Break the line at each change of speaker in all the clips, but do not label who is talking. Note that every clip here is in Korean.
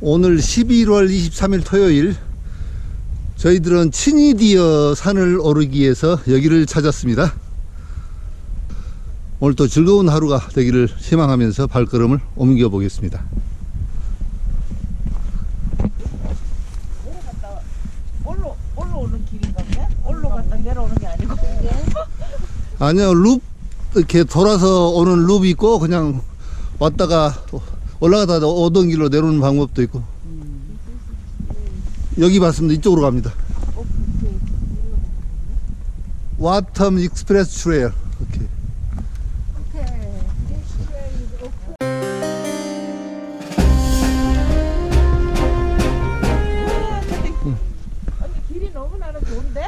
오늘 11월 23일 토요일, 저희들은 치니디어 산을 오르기 위해서 여기를 찾았습니다. 오늘 또 즐거운 하루가 되기를 희망하면서 발걸음을 옮겨 보겠습니다.
올라오는 길인가 보네? 올라갔다 내려오는 게 아니고.
아니요, 룹 이렇게 돌아서 오는 룹이 있고, 그냥 왔다가 올라가다가 오던 길로 내려오는 방법도 있고. 여기 봤습니다. 이쪽으로 갑니다. 와텀 익스프레스 트레일. 오케이.
언니 길이 너무나도 좋은데?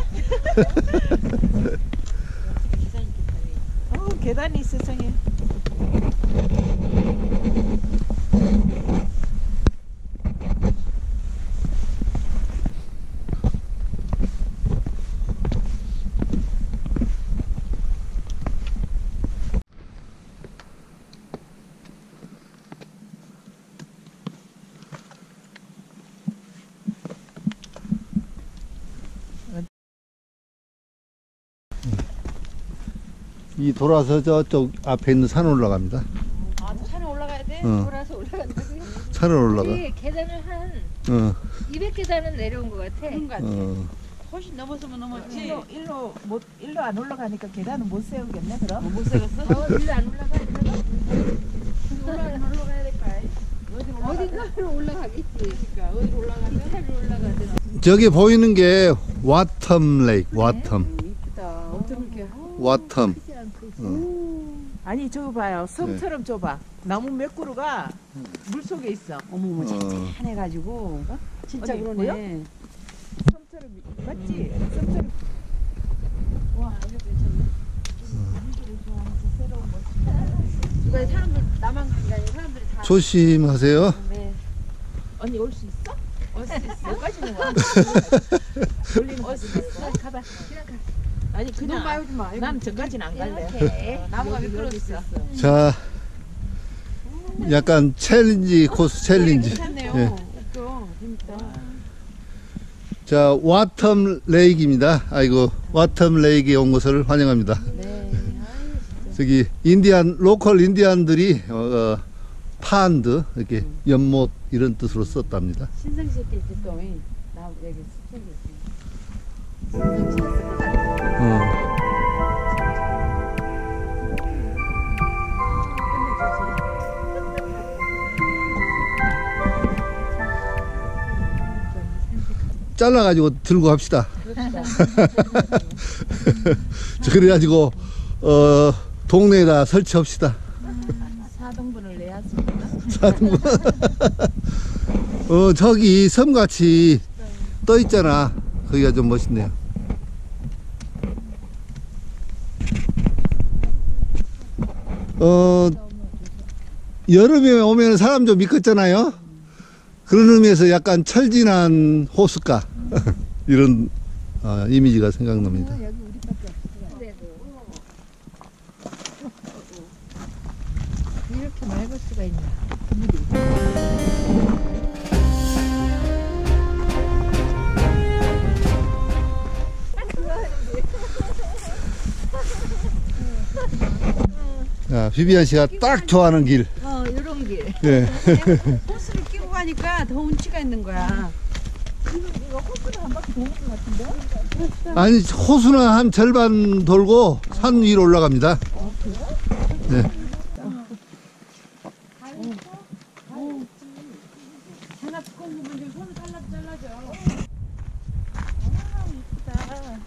계단이 있어, 세상에.
이 돌아서 저쪽 앞에 있는 산 올라갑니다.
아, 산에 올라가야 돼? 돌아서 올라간다고요?
산을 올라가.
우리 계단을 한 200계단은 내려온 것 같아.
그런 거 같아. 훨씬 넘었으면 넘었지. 일로 안 올라가니까 계단은 못 세우겠네, 그럼? 못 세웠어?
일로 안 올라가? 올라가야 될까? 어딘가로 올라가겠지. 그러니까 어디로 올라가면? 산으로 올라가든.
저기 보이는 게 와텀 레이크. 와텀.
이쁘다. 어쩜 이렇게.
와텀.
아니, 저거 봐요. 섬처럼 좁아. 나무 몇 그루가 물 속에 있어.
어머머, 잔잔해가지고. 진짜
어디,
그러네.
보여? 섬처럼, 맞지? 섬처럼. 와, 이거 괜찮네. 새로운 모습.
이거 사람들, 나만 가는 게 아니라 사람들이 다.
조심하세요.
네.
언니 올 수 있어? 올 수 있어. 여기까지는 와. 돌리는 올 수 있어. 가봐. 그냥 가. 아니, 그냥. 난 저까지는 안 갈래. 나무가 미끄러졌어.
자, 약간 챌린지 코스 챌린지.
괜찮네요.
예.
웃겨. 재밌다.
자, 와텀 레이크입니다. 아이고, 와텀 레이크에 온 것을 환영합니다.
네.
저기 로컬 인디안들이 파운드 이렇게 연못 이런 뜻으로 썼답니다.
신성시 때 또, 나 여기 스tek이
잘라가지고 들고 갑시다. 그래가지고 동네에다 설치합시다.
4등분을 내야지.
저기 섬같이 떠 있잖아. 거기가 좀 멋있네요. 여름에 오면 사람 좀 미끄잖아요. 그런 의미에서 약간 철진한 호숫가 이런 이미지가 생각납니다.
여기 우리밖에 없어. 이렇게 맑을 수가 있나?
자, 비비안 씨가 딱 좋아하는 길.
이런 길.
예.
호스를 끼고 가니까 더 운치가 있는 거야.
이거 코스를 한 바퀴 도는 것 같은데?
아니, 호수는 한 절반 돌고 산 위로 올라갑니다. 네.
하나 두꺼운 부분 좀 손을 잘라줘.
이쁘다.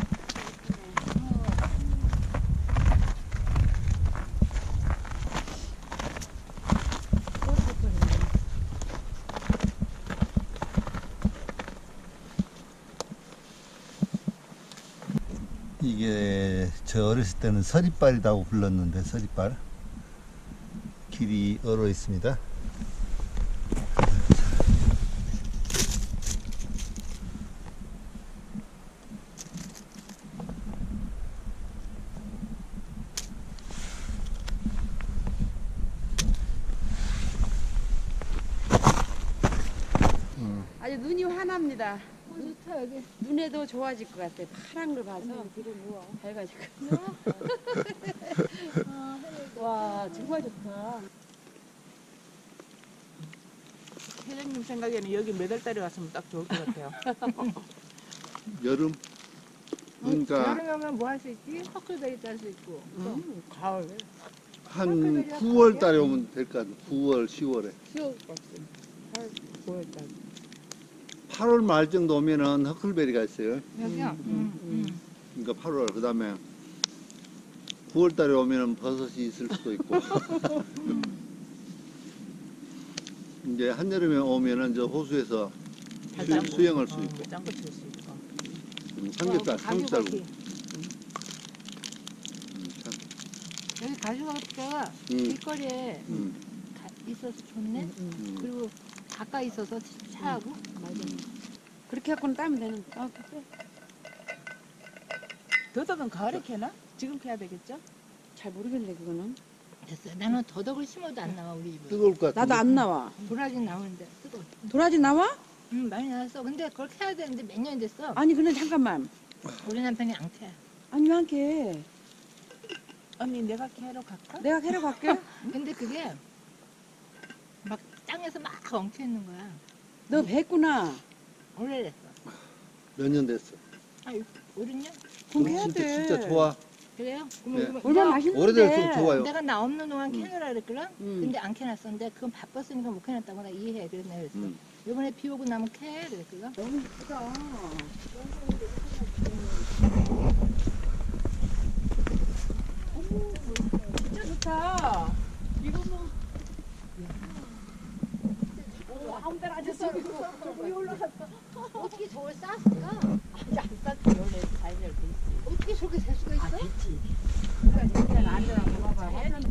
이게 저 어렸을 때는 서리발이라고 불렀는데, 서리발 길이 얼어 있습니다.
아주 눈이 환합니다.
좋다 여기.
눈에도 좋아질 것 같아. 파란 걸 봐서 밝아지고. 와 정말 좋다.
회장님 생각에는 여기 몇 월 달에 왔으면 딱 좋을 것 같아요.
여름. 그러니까
여름에 오면 뭐 할 수 있지? 허클베리 딸 수 있고. 가을.
한 9월 달에 오면 될 것 같아. 9월, 10월에.
9월 달.
8월 말 정도 오면은 허클베리가 있어요.
여기요?
그러니까 8월. 그 다음에 9월 달에 오면은 버섯이 있을 수도 있고. 이제 한여름에 오면은 저 호수에서 수영할 수 있고.
짱구 칠 수 있고.
삼겹살, 삼겹살.
여기 가죽업체가
음.
길거리에
음.
있어서 좋네. 그리고 가까이 있어서 차하고.
그렇게 갖고는 따면 되는. 아 그래.
더덕은 가을에 캐나? 지금 캐야 되겠죠?
잘 모르겠네 그거는.
됐어. 나는 더덕을 심어도 안 나와 우리 집에.
뜨거울 것 같은데.
나도 안 나와.
도라지 나오는데 뜨거.
도라지 나와?
응 많이 나왔어. 근데 그걸 캐야 되는데 몇 년이 됐어.
아니 근데 잠깐만.
우리 남편이 안 캐.
아니 왜 안 캐?
언니 내가 캐러 갈까?
내가 캐러 갈게.
근데 그게 막 땅에서 막 엉켜 있는 거야.
너 뱄구나.
오래됐어.
몇 년 됐어.
한 5, 6년?
그럼 해야
진짜,
돼.
진짜 좋아.
그래요?
네.
얼마나 맛있는데.
오래될수록 좋아요.
내가 나 없는 동안 캐느라 그랬거든?
음.
근데 안 캐놨었는데 그건 바빴으니까 못 캐놨다고 나 이해해. 그래서 내가 그랬어.
음.
이번에 비 오고 나면 캐. 그랬거든?
너무 이쁘다.
진짜 좋다. 이거 뭐. 아무 데나 앉았어. 저기 올라갔어.
어떻게 저걸 쌌을까?
안 쌌지. 원래 잘 돼 있지.
어떻게 저렇게 살 수가 있어?
됐지. 그러니까 일단 앉아라고 봐봐.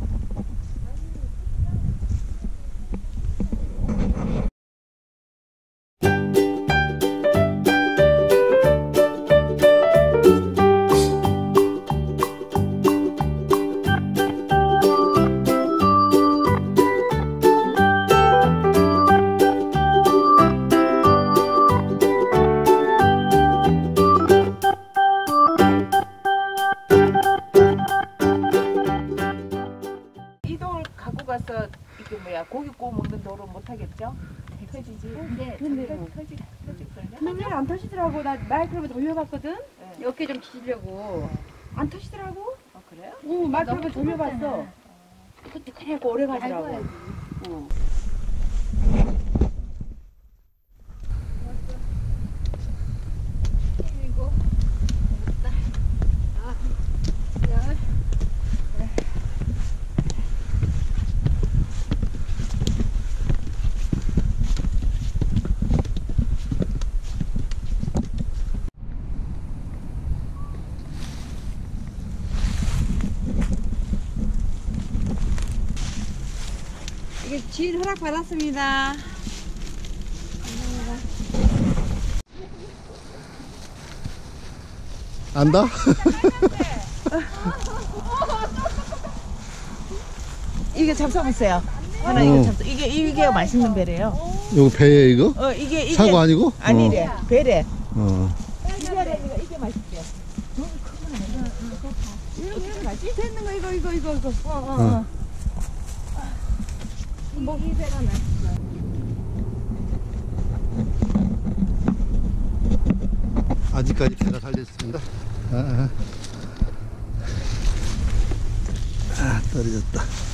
이 돌 갖고 가서 이게 뭐야 고기 구워 먹는 돌은 못 하겠죠? 터지지.
근데
터질걸요?
맨날 안 터지더라고. 나 마이크로브 돌려봤거든.
네.
어깨 좀 치려고. 안 터지더라고.
그래요?
응, 마이크로브 돌려봤어. 그때 그냥 오래 가더라고.
알고
어. 이게 지인 허락 받았습니다.
안다?
이게 잡숴보세요. 하나 이거 잡숴. 이게 맛있는 배래요.
이거 배에 이거?
이게
사고 아니고?
아니래. 배래.
어.
이게 맛있대. 이렇게 맛있.
됐는 거 이거.
어.
목이 배가 나.
아직까지 배가 살렸습니다. 떨어졌다.